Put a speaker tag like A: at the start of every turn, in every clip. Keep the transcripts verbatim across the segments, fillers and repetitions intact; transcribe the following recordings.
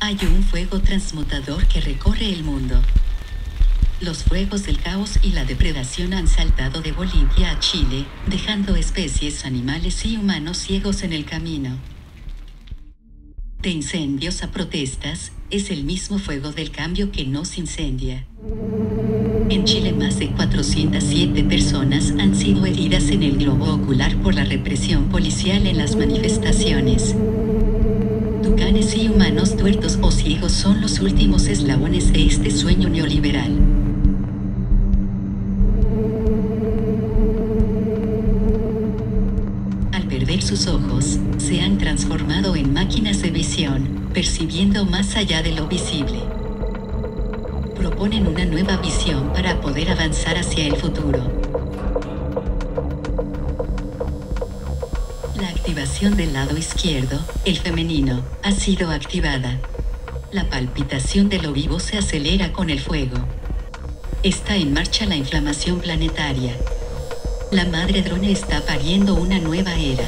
A: Hay un fuego transmutador que recorre el mundo. Los fuegos del caos y la depredación han saltado de Bolivia a Chile, dejando especies animales y humanos ciegos en el camino. De incendios a protestas, es el mismo fuego del cambio que nos incendia. En Chile más de cuatrocientas siete personas han sido heridas en el globo ocular por la represión policial en las manifestaciones. Tucanes y humanos tuertos o ciegos son los últimos eslabones de este sueño neoliberal. Al perder sus ojos, se han transformado en máquinas de visión, percibiendo más allá de lo visible. Proponen una nueva visión para poder avanzar hacia el futuro. La activación del lado izquierdo, el femenino, ha sido activada. La palpitación de lo vivo se acelera con el fuego. Está en marcha la inflamación planetaria. La madre drone está pariendo una nueva era.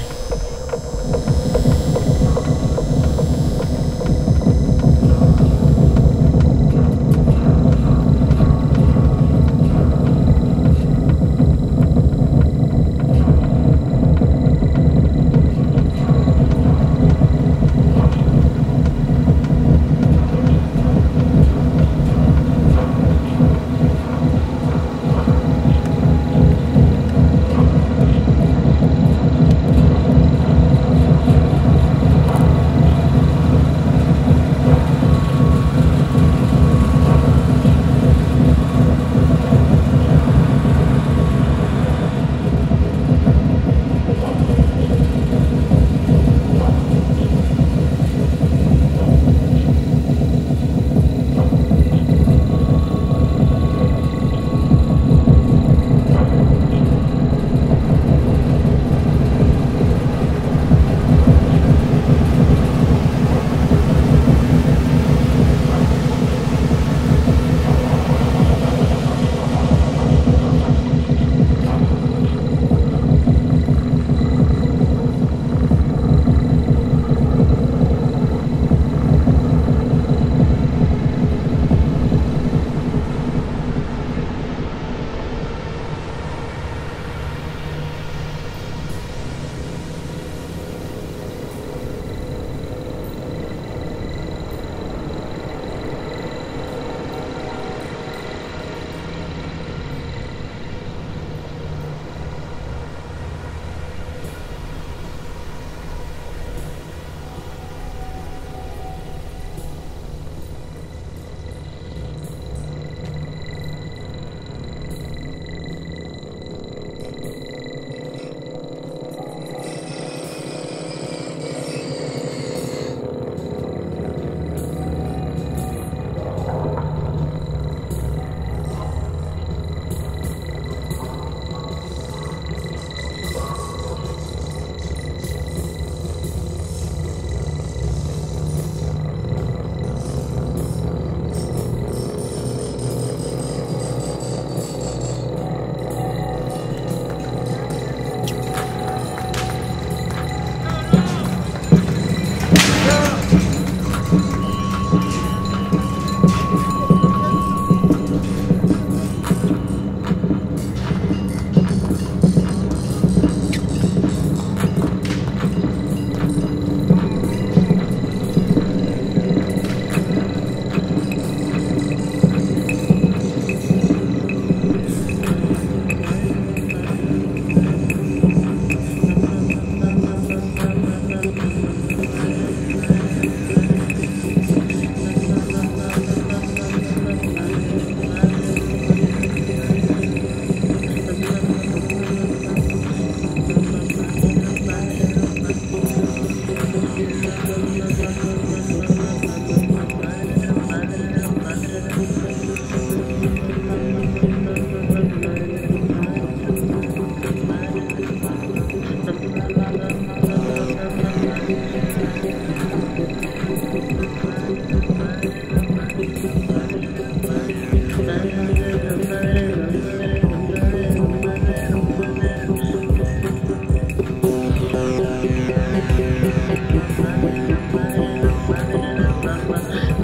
B: Bye.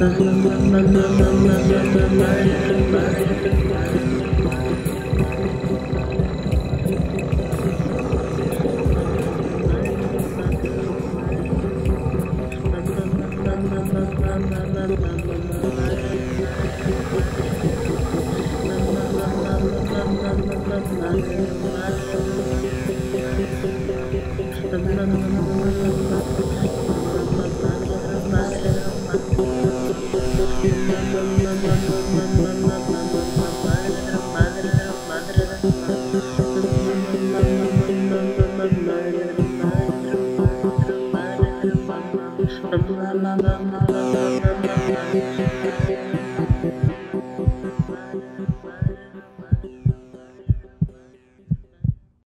B: La la la